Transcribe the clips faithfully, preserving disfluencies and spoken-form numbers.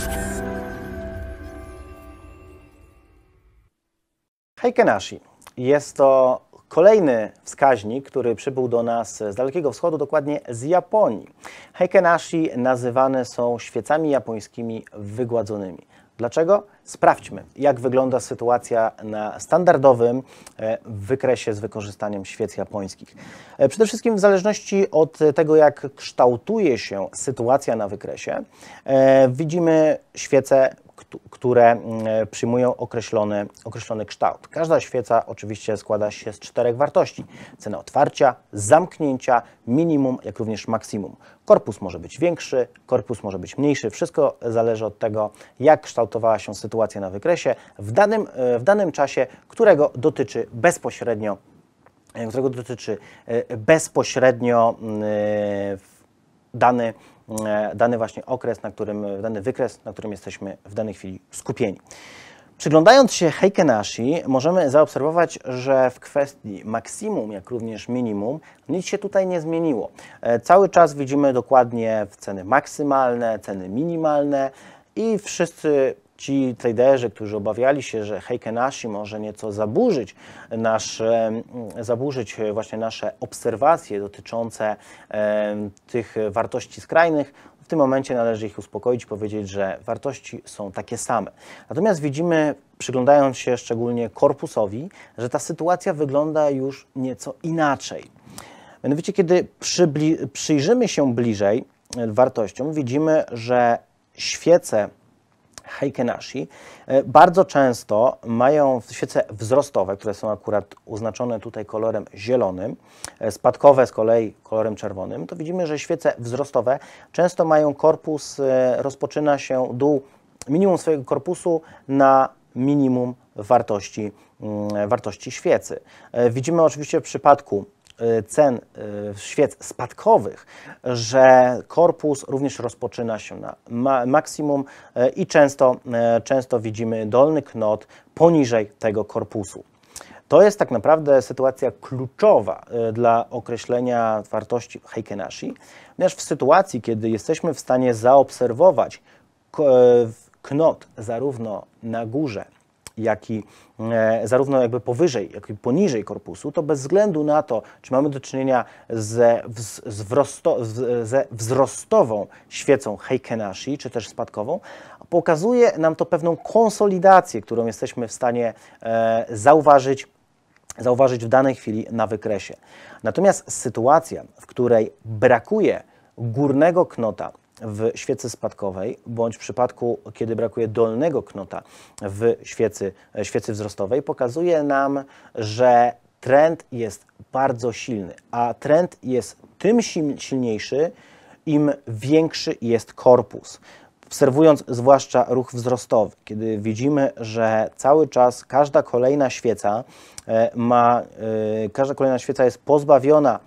Heiken-ashi jest to kolejny wskaźnik, który przybył do nas z Dalekiego Wschodu, dokładnie z Japonii. Heiken-ashi nazywane są świecami japońskimi wygładzonymi. Dlaczego? Sprawdźmy, jak wygląda sytuacja na standardowym wykresie z wykorzystaniem świec japońskich. Przede wszystkim w zależności od tego, jak kształtuje się sytuacja na wykresie, widzimy świece, które przyjmują określony, określony kształt. Każda świeca oczywiście składa się z czterech wartości: cena otwarcia, zamknięcia, minimum, jak również maksimum. Korpus może być większy, korpus może być mniejszy. Wszystko zależy od tego, jak kształtowała się sytuacja na wykresie w danym, w danym czasie, którego dotyczy bezpośrednio, którego dotyczy bezpośrednio dany dany właśnie okres, na którym, dany wykres, na którym jesteśmy w danej chwili skupieni. Przyglądając się Heiken-ashi, możemy zaobserwować, że w kwestii maksimum, jak również minimum, nic się tutaj nie zmieniło. Cały czas widzimy dokładnie ceny maksymalne, ceny minimalne i wszyscy ci traderzy, którzy obawiali się, że Heiken-ashi może nieco zaburzyć, nasze, zaburzyć właśnie nasze obserwacje dotyczące e, tych wartości skrajnych, w tym momencie należy ich uspokoić, powiedzieć, że wartości są takie same. Natomiast widzimy, przyglądając się szczególnie korpusowi, że ta sytuacja wygląda już nieco inaczej. Mianowicie, kiedy przybli- przyjrzymy się bliżej wartościom, widzimy, że świece Heiken-ashi bardzo często mają świece wzrostowe, które są akurat oznaczone tutaj kolorem zielonym, spadkowe z kolei kolorem czerwonym. To widzimy, że świece wzrostowe często mają korpus, rozpoczyna się dół minimum swojego korpusu na minimum wartości, wartości świecy. Widzimy oczywiście w przypadku cen świec spadkowych, że korpus również rozpoczyna się na ma maksimum i często, często widzimy dolny knot poniżej tego korpusu. To jest tak naprawdę sytuacja kluczowa dla określenia wartości Heiken-ashi, ponieważ w sytuacji, kiedy jesteśmy w stanie zaobserwować knot zarówno na górze, jak i e, zarówno jakby powyżej, jak i poniżej korpusu, to bez względu na to, czy mamy do czynienia ze, z, z wrosto, z, ze wzrostową świecą Heiken-ashi, czy też spadkową, pokazuje nam to pewną konsolidację, którą jesteśmy w stanie e, zauważyć, zauważyć w danej chwili na wykresie. Natomiast sytuacja, w której brakuje górnego knota w świecy spadkowej, bądź w przypadku, kiedy brakuje dolnego knota w świecy, świecy wzrostowej, pokazuje nam, że trend jest bardzo silny, a trend jest tym silniejszy, im większy jest korpus. Obserwując zwłaszcza ruch wzrostowy, kiedy widzimy, że cały czas każda kolejna świeca ma, każda kolejna świeca jest pozbawiona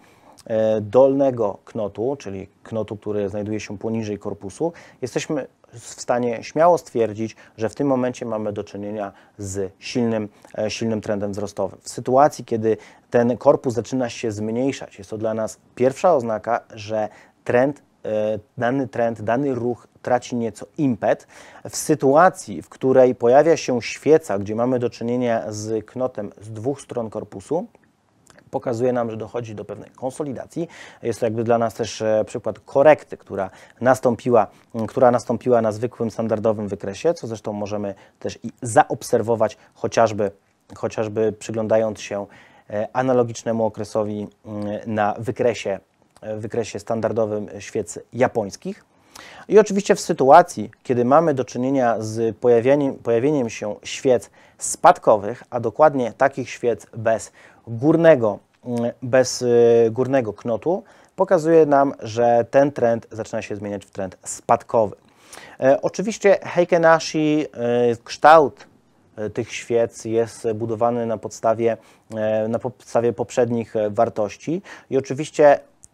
dolnego knotu, czyli knotu, który znajduje się poniżej korpusu, jesteśmy w stanie śmiało stwierdzić, że w tym momencie mamy do czynienia z silnym, silnym trendem wzrostowym. W sytuacji, kiedy ten korpus zaczyna się zmniejszać, jest to dla nas pierwsza oznaka, że trend, dany trend, dany ruch traci nieco impet. W sytuacji, w której pojawia się świeca, gdzie mamy do czynienia z knotem z dwóch stron korpusu, pokazuje nam, że dochodzi do pewnej konsolidacji. Jest to jakby dla nas też przykład korekty, która nastąpiła, która nastąpiła na zwykłym, standardowym wykresie, co zresztą możemy też i zaobserwować, chociażby, chociażby przyglądając się analogicznemu okresowi na wykresie, wykresie standardowym świec japońskich. I oczywiście w sytuacji, kiedy mamy do czynienia z pojawieniem, pojawieniem się świec spadkowych, a dokładnie takich świec bez górnego, bez górnego knotu, pokazuje nam, że ten trend zaczyna się zmieniać w trend spadkowy. E, oczywiście Heiken-ashi, e, kształt tych świec jest budowany na podstawie, e, na podstawie poprzednich wartości i oczywiście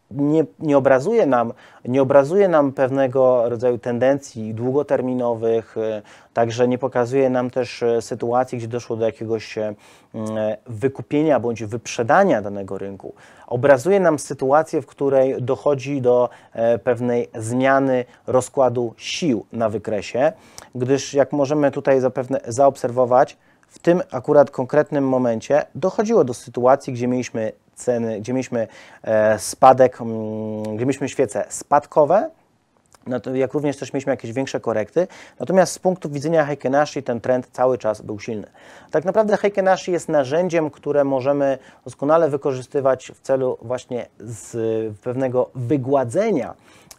nie, nie, obrazuje nam, nie obrazuje nam pewnego rodzaju tendencji długoterminowych, także nie pokazuje nam też sytuacji, gdzie doszło do jakiegoś wykupienia bądź wyprzedania danego rynku. Obrazuje nam sytuację, w której dochodzi do pewnej zmiany rozkładu sił na wykresie, gdyż jak możemy tutaj zapewne zaobserwować, w tym akurat konkretnym momencie dochodziło do sytuacji, gdzie mieliśmy ceny, gdzie mieliśmy spadek, gdzie mieliśmy świece spadkowe, no to jak również też mieliśmy jakieś większe korekty, natomiast z punktu widzenia Heiken Ashi ten trend cały czas był silny. Tak naprawdę Heiken Ashi jest narzędziem, które możemy doskonale wykorzystywać w celu właśnie z pewnego wygładzenia,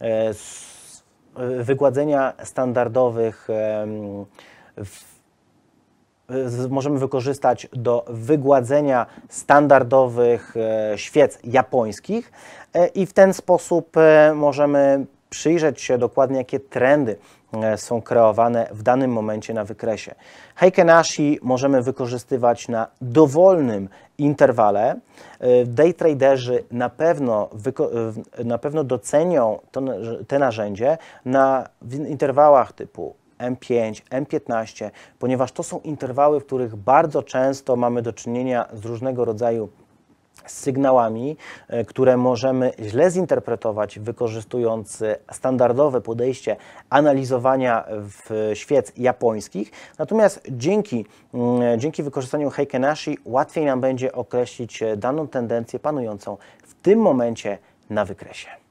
wygładzenia standardowych możemy wykorzystać do wygładzenia standardowych świec japońskich i w ten sposób możemy przyjrzeć się dokładnie, jakie trendy są kreowane w danym momencie na wykresie. Heiken Ashi możemy wykorzystywać na dowolnym interwale. Daytraderzy na pewno, na pewno docenią to, te narzędzie na interwałach typu M pięć, M piętnaście, ponieważ to są interwały, w których bardzo często mamy do czynienia z różnego rodzaju sygnałami, które możemy źle zinterpretować, wykorzystując standardowe podejście analizowania w świec japońskich. Natomiast dzięki, dzięki wykorzystaniu Heiken Ashi łatwiej nam będzie określić daną tendencję panującą w tym momencie na wykresie.